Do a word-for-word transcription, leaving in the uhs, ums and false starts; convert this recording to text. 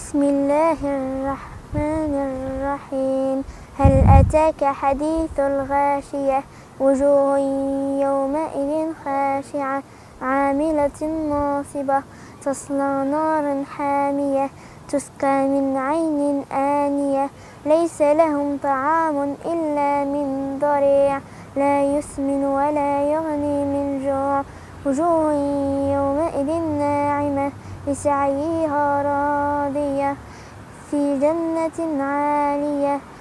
بسم الله الرحمن الرحيم. هل أتاك حديث الغاشية؟ وجوه يومئذ خاشعة عاملة ناصبة تصلى نارا حامية تسقى من عين آنية ليس لهم طعام إلا من ضريع لا يسمن ولا يغني من جوع وجوه يومئذ ناعمة لسعيها راضية في جنة عالية